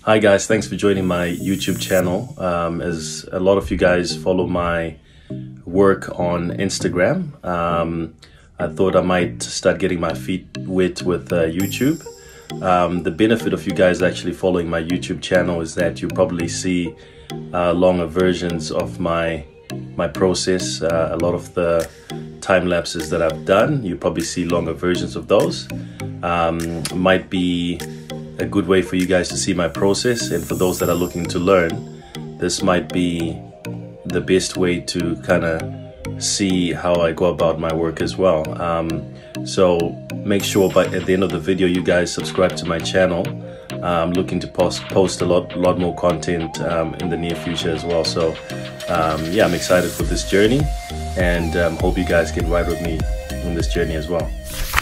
Hi guys, thanks for joining my YouTube channel. As a lot of you guys follow my work on Instagram, I thought I might start getting my feet wet with YouTube. The benefit of you guys actually following my YouTube channel is that you probably see longer versions of my process. A lot of the time lapses that I've done, you probably see longer versions of those. Might be a good way for you guys to see my process, and for those that are looking to learn, this might be the best way to kind of see how I go about my work as well. So make sure at the end of the video you guys subscribe to my channel. I'm looking to post a lot more content in the near future as well. So yeah, I'm excited for this journey, and hope you guys get right with me on this journey as well.